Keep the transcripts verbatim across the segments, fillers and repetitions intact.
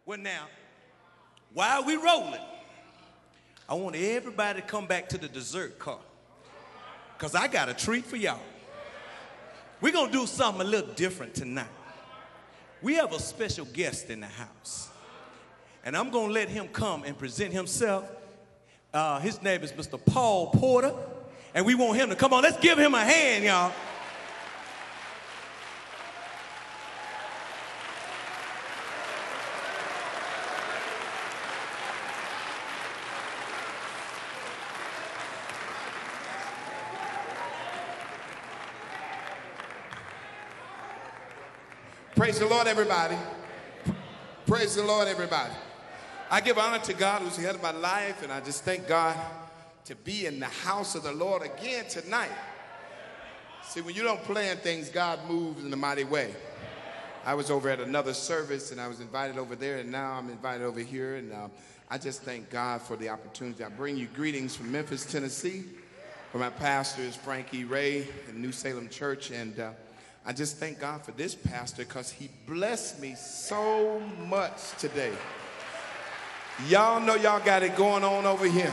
Well, now, while we rolling, I want everybody to come back to the dessert car, because I got a treat for y'all. We're going to do something a little different tonight. We have a special guest in the house, and I'm going to let him come and present himself. Uh, his name is Mister Paul Porter, and we want him to come on. Let's give him a hand, y'all. Praise the Lord, everybody. Praise the Lord, everybody. I give honor to God who's the head of my life, and I just thank God to be in the house of the Lord again tonight. See, when you don't plan things, God moves in a mighty way. I was over at another service, and I was invited over there, and now I'm invited over here, and uh, I just thank God for the opportunity. I bring you greetings from Memphis, Tennessee, where my pastor is Frankie Ray in New Salem Church, and uh, I just thank God for this pastor because he blessed me so much today. Y'all know y'all got it going on over here.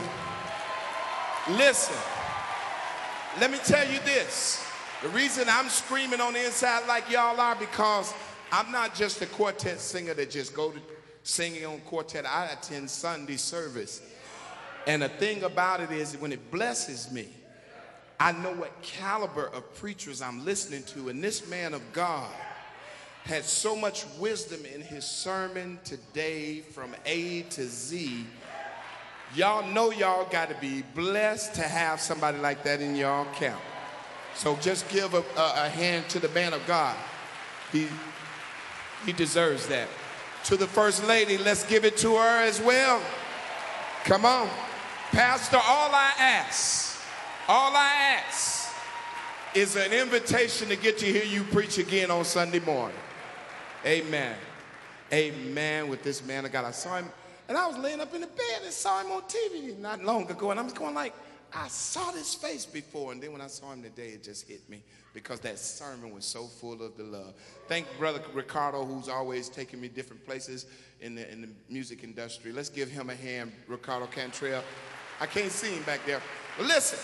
Listen, let me tell you this. The reason I'm screaming on the inside like y'all are because I'm not just a quartet singer that just go to singing on quartet. I attend Sunday service. And the thing about it is when it blesses me, I know what caliber of preachers I'm listening to, and this man of God had so much wisdom in his sermon today from A to Z. Y'all know y'all got to be blessed to have somebody like that in y'all camp. So just give a, a, a hand to the man of God. He, he deserves that. To the First Lady, let's give it to her as well. Come on. Pastor, all I ask, all I ask is an invitation to get to hear you preach again on Sunday morning. Amen. Amen with this man of God. I saw him, and I was laying up in the bed and saw him on T V not long ago, and I was going like, I saw this face before, and then when I saw him today, it just hit me because that sermon was so full of the love. Thank Brother Ricardo, who's always taking me different places in the, in the music industry. Let's give him a hand, Ricardo Cantrell. I can't see him back there. But listen,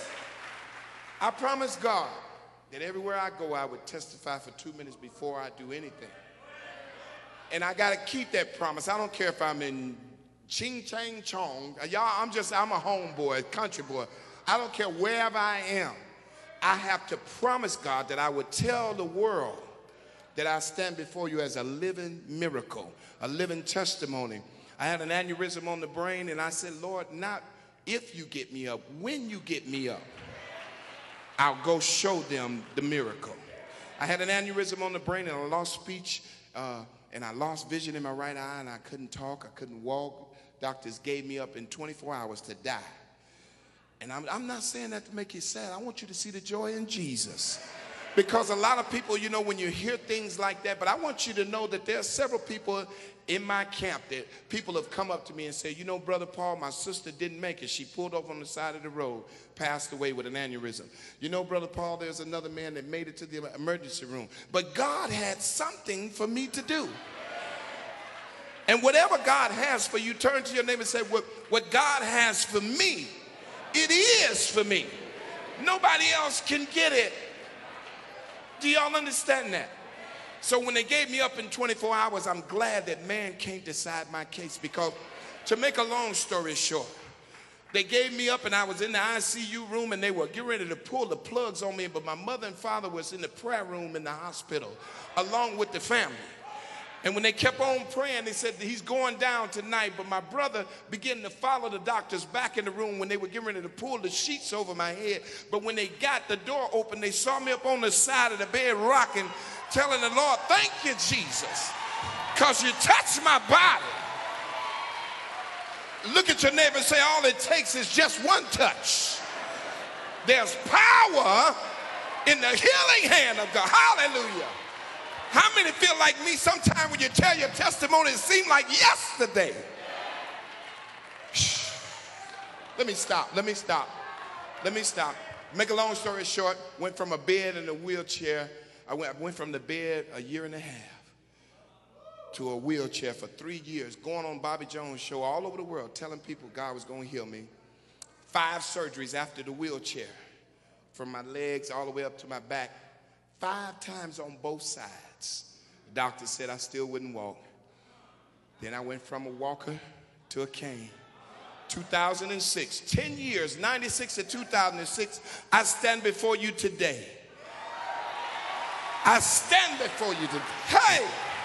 I promised God that everywhere I go, I would testify for two minutes before I do anything. And I got to keep that promise. I don't care if I'm in Ching Chang Chong. Y'all, I'm just, I'm a homeboy, country boy. I don't care wherever I am. I have to promise God that I would tell the world that I stand before you as a living miracle, a living testimony. I had an aneurysm on the brain, and I said, Lord, not if you get me up, when you get me up, I'll go show them the miracle. I had an aneurysm on the brain, and I lost speech, uh, and I lost vision in my right eye, and I couldn't talk, I couldn't walk. Doctors gave me up in twenty-four hours to die. And I'm, I'm not saying that to make you sad. I want you to see the joy in Jesus. Because a lot of people, you know, when you hear things like that, but I want you to know that there are several people in my camp that people have come up to me and said, you know, Brother Paul, my sister didn't make it. She pulled off on the side of the road, passed away with an aneurysm. You know, Brother Paul, there's another man that made it to the emergency room. But God had something for me to do. And whatever God has for you, turn to your neighbor and say, what, what God has for me, it is for me. Nobody else can get it. Do y'all understand that? So when they gave me up in twenty-four hours, I'm glad that man can't decide my case, because to make a long story short, they gave me up and I was in the I C U room and they were getting ready to pull the plugs on me, but my mother and father was in the prayer room in the hospital along with the family. And when they kept on praying, they said he's going down tonight. But my brother began to follow the doctors back in the room when they were getting ready to pull the sheets over my head. But when they got the door open, they saw me up on the side of the bed rocking, telling the Lord, thank you, Jesus, because you touched my body. Look at your neighbor and say, all it takes is just one touch. There's power in the healing hand of God. Hallelujah. How many feel like me sometimes when you tell your testimony, it seemed like yesterday? Shh. Let me stop. Let me stop. Let me stop. Make a long story short, went from a bed in a wheelchair. I went, I went from the bed a year and a half. to a wheelchair for three years, going on Bobby Jones' show all over the world, telling people God was going to heal me. Five surgeries after the wheelchair, from my legs all the way up to my back, five times on both sides. The doctor said I still wouldn't walk. Then I went from a walker to a cane. two thousand six, ten years, ninety-six to two thousand six, I stand before you today. I stand before you today. Hey!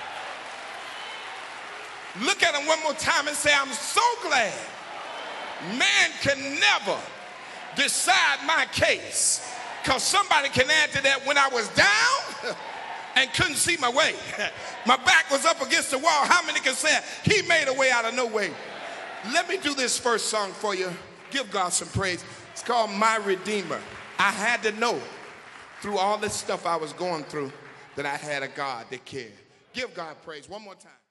Look at him one more time and say, I'm so glad man can never decide my case. Because somebody can add to that, when I was down and couldn't see my way, my back was up against the wall. How many can say he made a way out of no way? Let me do this first song for you. Give God some praise. It's called My Redeemer. I had to know through all this stuff I was going through that I had a God that cared. Give God praise one more time.